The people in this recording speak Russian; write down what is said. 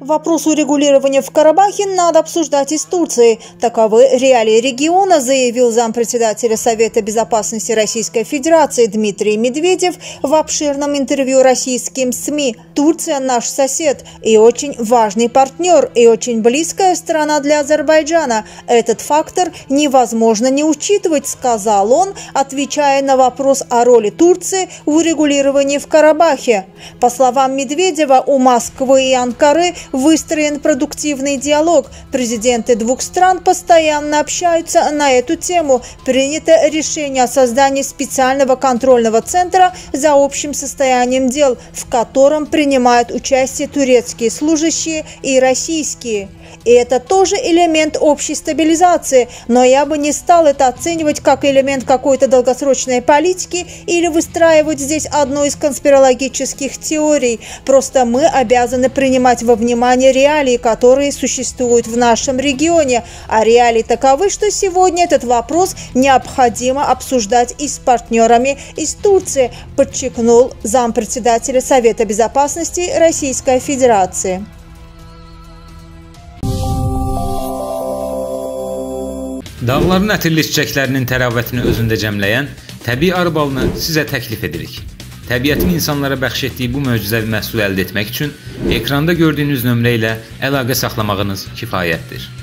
Вопрос урегулирования в Карабахе надо обсуждать и с Турцией. Таковы реалии региона, заявил зампредседателя Совета безопасности Российской Федерации Дмитрий Медведев в обширном интервью российским СМИ. Турция наш сосед и очень важный партнер, и очень близкая страна для Азербайджана. Этот фактор невозможно не учитывать, сказал он, отвечая на вопрос о роли Турции в урегулировании в Карабахе. По словам Медведева, у Москвы и Анкары выстроен продуктивный диалог. Президенты двух стран постоянно общаются на эту тему. Принято решение о создании специального контрольного центра за общим состоянием дел, в котором принимают участие турецкие служащие и российские. И это тоже элемент общей стабилизации, но я бы не стал это оценивать как элемент какой-то долгосрочной политики или выстраивать здесь одну из конспирологических теорий. Просто мы обязаны принимать во внимание реалии, которые существуют в нашем регионе. А реалии таковы, что сегодня этот вопрос необходимо обсуждать и с партнерами из Турции, подчеркнул зампредседателя Совета безопасности Российской Федерации. Dağların ətirli çiçəklərinin təravətini özündə cəmləyən təbii arı balını sizə təklif edirik. Təbiətin insanlara bəxş etdiyi bu möcüzəvi məhsulu əldə etmək üçün ekranda gördüyünüz nömrə ilə əlaqə saxlamağınız kifayətdir.